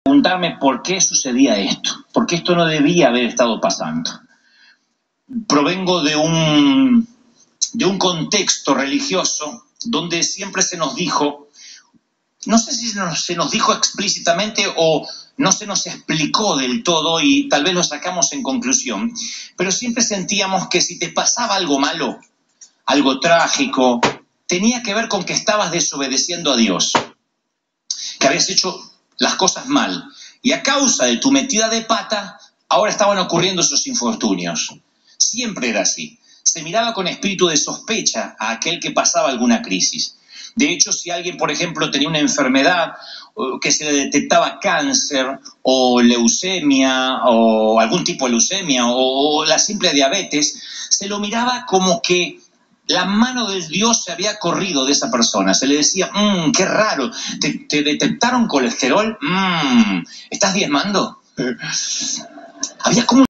preguntarme por qué sucedía esto, porque esto no debía haber estado pasando. Provengo de un contexto religioso donde siempre se nos dijo, no sé si se nos dijo explícitamente o no se nos explicó del todo y tal vez lo sacamos en conclusión, pero siempre sentíamos que si te pasaba algo malo, algo trágico, tenía que ver con que estabas desobedeciendo a Dios, que habías hecho las cosas mal y a causa de tu metida de pata, ahora estaban ocurriendo esos infortunios. Siempre era así. Se miraba con espíritu de sospecha a aquel que pasaba alguna crisis. De hecho, si alguien, por ejemplo, tenía una enfermedad que se le detectaba cáncer o leucemia o algún tipo de leucemia o la simple diabetes, se lo miraba como que la mano de Dios se había corrido de esa persona. Se le decía, qué raro, ¿te detectaron colesterol? ¿Estás diezmando? Había como